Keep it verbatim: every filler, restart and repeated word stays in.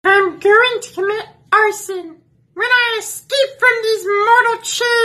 I'm going to commit arson. When I escape from these mortal chains,